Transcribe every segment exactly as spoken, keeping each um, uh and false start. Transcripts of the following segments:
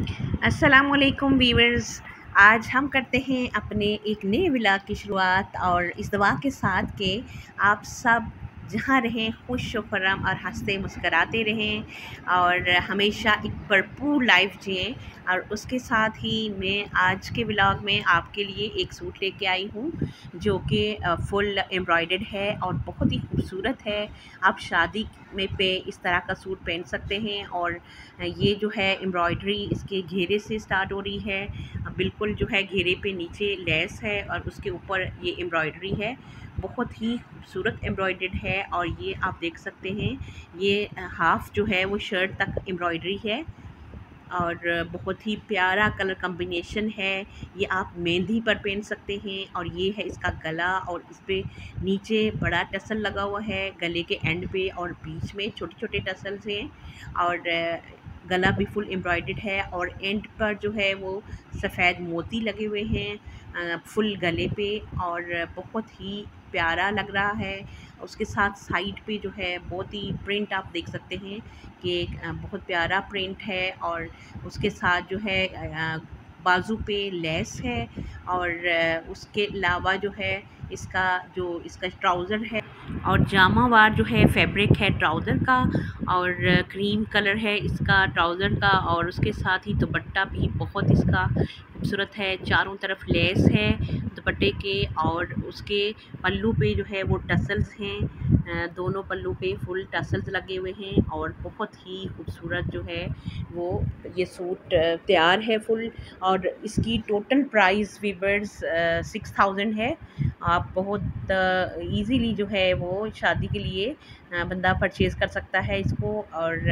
अस्सलामुअलैकुम वीवर्स। आज हम करते हैं अपने एक नए व्लॉग की शुरुआत और इस दुआ के साथ कि आप सब जहाँ रहें खुश व खुर्रम और हंसते मुस्कराते रहें और हमेशा एक भरपूर लाइफ जिएं। और उसके साथ ही मैं आज के व्लॉग में आपके लिए एक सूट लेके आई हूँ जो कि फुल एम्ब्रॉयडर्ड है और बहुत ही खूबसूरत है। आप शादी में पे इस तरह का सूट पहन सकते हैं और ये जो है एम्ब्रॉयडरी इसके घेरे से स्टार्ट हो रही है, बिल्कुल जो है घेरे पे नीचे लेस है और उसके ऊपर ये एम्ब्रॉयडरी है। बहुत ही खूबसूरत एम्ब्रॉयडर्ड है और ये आप देख सकते हैं ये हाफ जो है वो शर्ट तक एम्ब्रॉयडरी है और बहुत ही प्यारा कलर कॉम्बिनेशन है। ये आप मेहंदी पर पहन सकते हैं और ये है इसका गला और इस पे नीचे बड़ा टसल लगा हुआ है गले के एंड पे और बीच में छोटे छोटे टसल्स हैं और गला भी फुल एम्ब्रॉयडर्ड है और एंड पर जो है वो सफ़ेद मोती लगे हुए हैं फुल गले पे और बहुत ही प्यारा लग रहा है। उसके साथ साइड पे जो है बहुत ही प्रिंट आप देख सकते हैं कि बहुत प्यारा प्रिंट है और उसके साथ जो है बाजू पे लेस है और उसके अलावा जो है इसका जो इसका ट्राउज़र है और जामा वार जो है फैब्रिक है ट्राउज़र का और क्रीम कलर है इसका ट्राउज़र का और उसके साथ ही दुपट्टा भी बहुत इसका खूबसूरत है। चारों तरफ लेस है दुपट्टे के और उसके पल्लू पे जो है वो टसल्स हैं, दोनों पल्लू पे फुल टसल्स लगे हुए हैं और बहुत ही खूबसूरत जो है वो ये सूट तैयार है फुल। और इसकी टोटल प्राइस वीवर्स सिक्स थाउजेंड है। आप बहुत इजीली जो है वो शादी के लिए बंदा परचेज़ कर सकता है इसको और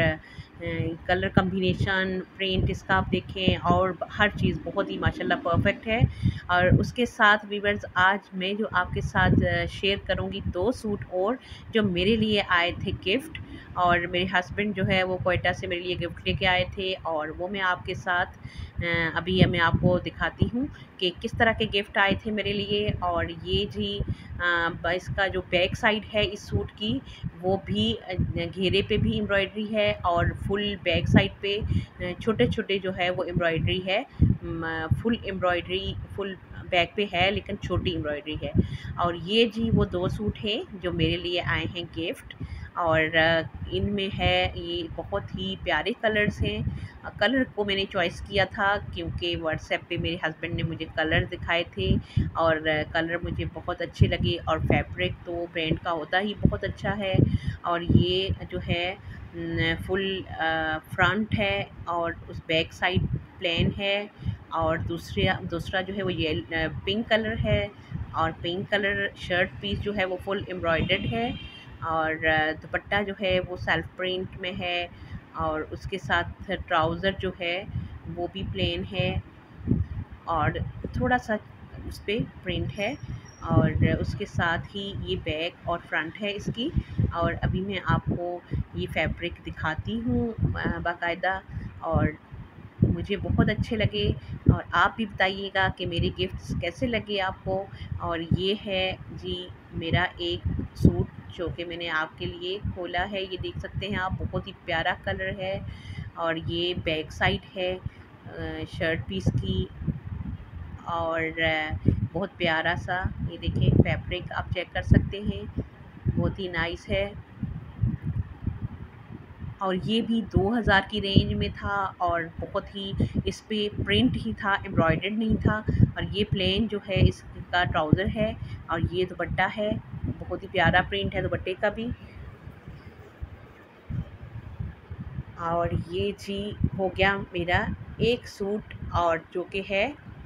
कलर कॉम्बिनेशन प्रिंट इसका आप देखें और हर चीज़ बहुत ही माशाल्लाह परफेक्ट है। और उसके साथ वीवर्स आज मैं जो आपके साथ शेयर करूंगी दो सूट और जो मेरे लिए आए थे गिफ्ट और मेरे हस्बैंड जो है वो कोयटा से मेरे लिए गिफ्ट लेके आए थे और वो मैं आपके साथ अभी मैं आपको दिखाती हूँ कि किस तरह के गिफ्ट आए थे मेरे लिए। और ये जी इसका जो बैक साइड है इस सूट की वो भी घेरे पे भी एम्ब्रॉयडरी है और फुल बैक साइड पे छोटे छोटे जो है वो एम्ब्रॉयडरी है। फुल एम्ब्रॉयडरी फुल बैक पे है लेकिन छोटी एम्ब्रॉयडरी है। और ये जी वो दो सूट हैं जो मेरे लिए आए हैं गिफ्ट और इनमें है ये बहुत ही प्यारे कलर्स हैं। कलर को मैंने चॉइस किया था क्योंकि व्हाट्सएप पे मेरे हस्बैंड ने मुझे कलर दिखाए थे और कलर मुझे बहुत अच्छे लगे और फैब्रिक तो ब्रांड का होता ही बहुत अच्छा है। और ये जो है फुल फ्रंट है और उस बैक साइड प्लेन है और दूसरे दूसरा जो है वो ये पिंक कलर है और पिंक कलर शर्ट पीस जो है वो फुल एम्ब्रॉयडर्ड है और दुपट्टा जो है वो सेल्फ प्रिंट में है और उसके साथ ट्राउज़र जो है वो भी प्लेन है और थोड़ा सा उस पर प्रिंट है और उसके साथ ही ये बैक और फ्रंट है इसकी। और अभी मैं आपको ये फैब्रिक दिखाती हूँ बाकायदा और मुझे बहुत अच्छे लगे और आप भी बताइएगा कि मेरे गिफ्ट्स कैसे लगे आपको। और ये है जी मेरा एक सूट जो कि मैंने आपके लिए खोला है, ये देख सकते हैं आप बहुत ही प्यारा कलर है और ये बैक साइड है शर्ट पीस की और बहुत प्यारा सा ये देखें फैब्रिक आप चेक कर सकते हैं बहुत ही नाइस है। और ये भी दो हज़ार की रेंज में था और बहुत ही इस पे प्रिंट ही था एम्ब्रॉयडर्ड नहीं था। और ये प्लेन जो है इसका ट्राउज़र है और ये दुपट्टा है, बहुत ही प्यारा प्रिंट है दुपट्टे का भी। और ये जी हो गया मेरा एक सूट और जो कि है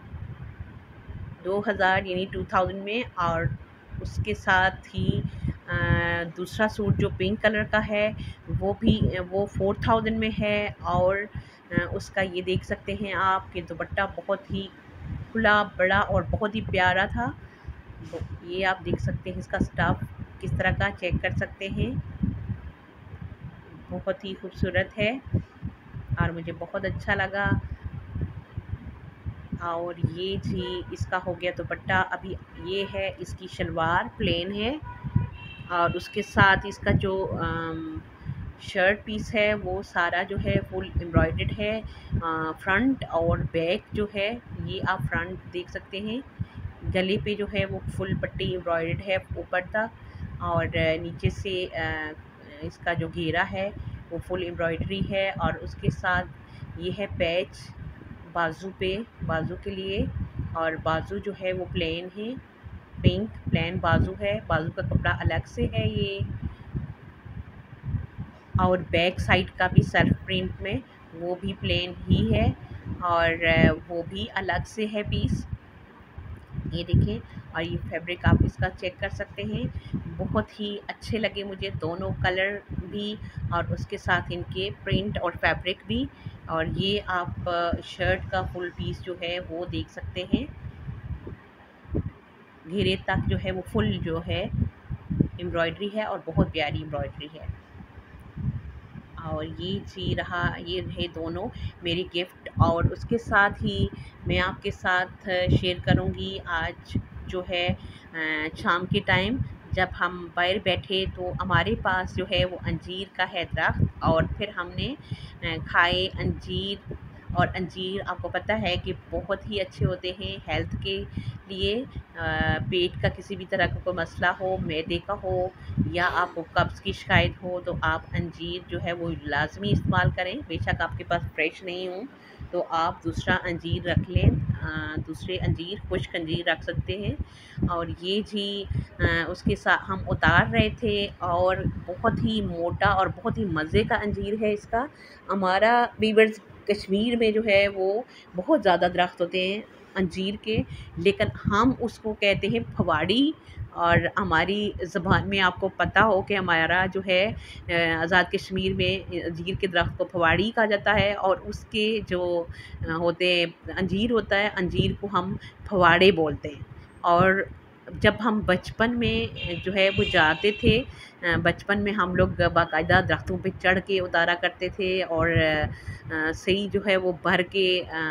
दो हज़ार यानी टू थाउजेंड में और उसके साथ ही आ, दूसरा सूट जो पिंक कलर का है वो भी वो फोर थाउजेंड में है और आ, उसका ये देख सकते हैं आप कि दुपट्टा बहुत ही खुला बड़ा और बहुत ही प्यारा था। ये आप देख सकते हैं इसका स्टफ किस तरह का चेक कर सकते हैं, बहुत ही खूबसूरत है और मुझे बहुत अच्छा लगा। और ये जी इसका हो गया दुपट्टा। अभी ये है इसकी शलवार प्लेन है और उसके साथ इसका जो शर्ट पीस है वो सारा जो है फुल एम्ब्रॉयडर्ड है फ्रंट और बैक जो है ये आप फ्रंट देख सकते हैं। गले पे जो है वो फुल पट्टी एम्ब्रॉयडर्ड है ऊपर तक, और नीचे से इसका जो घेरा है वो फुल एम्ब्रॉयडरी है, और उसके साथ ये है पैच बाजू पे, बाजू के लिए। और बाजू जो है वो प्लेन है, पिंक प्लेन बाजू है, बाजू का कपड़ा अलग से है ये। और बैक साइड का भी सेल्फ प्रिंट में वो भी प्लेन ही है, और वो भी अलग से है पीस, ये देखें। और ये फैब्रिक आप इसका चेक कर सकते हैं, बहुत ही अच्छे लगे मुझे दोनों कलर भी, और उसके साथ इनके प्रिंट और फैब्रिक भी। और ये आप शर्ट का फुल पीस जो है वो देख सकते हैं, घेरे तक जो है वो फुल जो है एम्ब्रॉयडरी है, और बहुत प्यारी एम्ब्रॉयडरी है। और ये जी रहा, ये रहे दोनों मेरी गिफ्ट। और उसके साथ ही मैं आपके साथ शेयर करूँगी आज जो है शाम के टाइम जब हम बाहर बैठे तो हमारे पास जो है वो अंजीर का है दरख्त, और फिर हमने खाए अंजीर। और अंजीर आपको पता है कि बहुत ही अच्छे होते हैं हेल्थ के लिए। पेट का किसी भी तरह का कोई मसला हो, मैदे का हो, या आपको कब्ज़ की शिकायत हो, तो आप अंजीर जो है वो लाजमी इस्तेमाल करें। बेशक आपके पास फ्रेश नहीं हो तो आप दूसरा अंजीर रख लें, दूसरे अंजीर खुश्क अंजीर रख सकते हैं। और ये जी उसके साथ हम उतार रहे थे, और बहुत ही मोटा और बहुत ही मज़े का अंजीर है इसका। हमारा वीवर्स कश्मीर में जो है वो बहुत ज़्यादा दरख्त होते हैं अंजीर के, लेकिन हम उसको कहते हैं फवाड़ी। और हमारी ज़बान में आपको पता हो कि हमारा जो है आज़ाद कश्मीर में अंजीर के दरख्त को फवाड़ी कहा जाता है, और उसके जो होते अंजीर होता है, अंजीर को हम फवाड़े बोलते हैं। और जब हम बचपन में जो है वो जाते थे, बचपन में हम लोग बाकायदा दरख्तों पे चढ़ के उतारा करते थे, और सही जो है वो भर के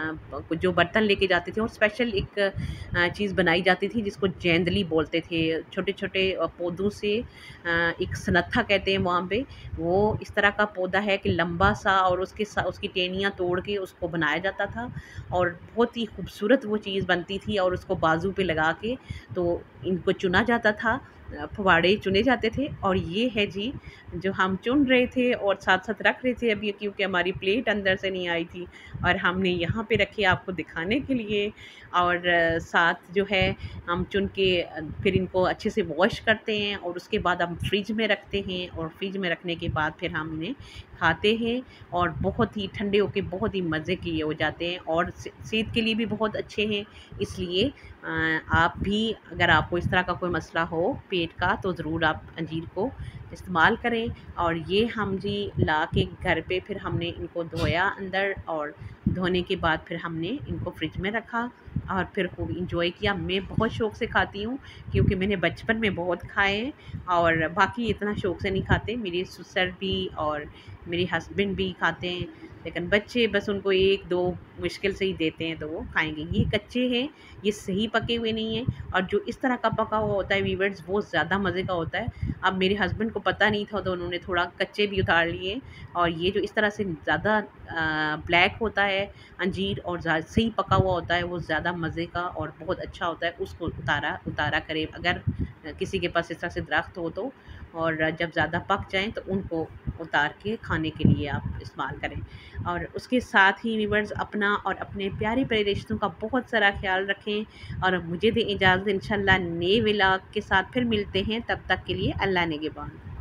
जो बर्तन लेके जाते थे, और स्पेशल एक चीज़ बनाई जाती थी जिसको जेंदली बोलते थे। छोटे छोटे पौधों से एक सनत्था कहते हैं वहाँ पे, वो इस तरह का पौधा है कि लंबा सा, और उसके सा उसकी टेनियाँ तोड़ के उसको बनाया जाता था, और बहुत ही खूबसूरत वो चीज़ बनती थी। और उसको बाजू पे लगा के तो इनको चुना जाता था, फवाड़े चुने जाते थे। और ये है जी जो हम चुन रहे थे और साथ साथ रख रहे थे अभी, क्योंकि हमारी प्लेट अंदर से नहीं आई थी, और हमने यहाँ पे रखे आपको दिखाने के लिए। और साथ जो है हम चुन के फिर इनको अच्छे से वॉश करते हैं, और उसके बाद हम फ्रिज में रखते हैं, और फ्रिज में रखने के बाद फिर हम इन्हें खाते हैं, और बहुत ही ठंडे होके बहुत ही मज़े के ये हो जाते हैं, और सेहत के लिए भी बहुत अच्छे हैं। इसलिए आप भी अगर आपको इस तरह का कोई मसला हो पेट का, तो ज़रूर आप अंजीर को इस्तेमाल करें। और ये हम जी ला के घर पे फिर हमने इनको धोया अंदर, और धोने के बाद फिर हमने इनको फ्रिज में रखा, और फिर खूब इंजॉय किया। मैं बहुत शौक़ से खाती हूँ, क्योंकि मैंने बचपन में बहुत खाए हैं, और बाकी इतना शौक़ से नहीं खाते। मेरे ससुर भी और मेरे हस्बैंड भी खाते हैं, लेकिन बच्चे बस उनको एक दो मुश्किल से ही देते हैं तो वो खाएंगे। ये कच्चे हैं, ये सही पके हुए नहीं हैं, और जो इस तरह का पका हुआ होता है वीवर्स वो ज़्यादा मज़े का होता है। अब मेरे हस्बैंड को पता नहीं था तो उन्होंने थोड़ा कच्चे भी उतार लिए, और ये जो इस तरह से ज़्यादा ब्लैक होता है अंजीर और सही पका हुआ होता है वो ज़्यादा मज़े का और बहुत अच्छा होता है, उसको उतारा उतारा करें अगर किसी के पास इस तरह से दरख्त हो तो। और जब ज़्यादा पक जाएँ तो उनको उतार के खाने के लिए आप इस्तेमाल करें। और उसके साथ ही व्यूअर्स अपना और अपने प्यारे प्यारे रिश्तों का बहुत सारा ख्याल रखें, और मुझे दें इजाज़त। इंशाल्लाह नए व्लॉग के साथ फिर मिलते हैं, तब तक के लिए अल्लाह निगहबान।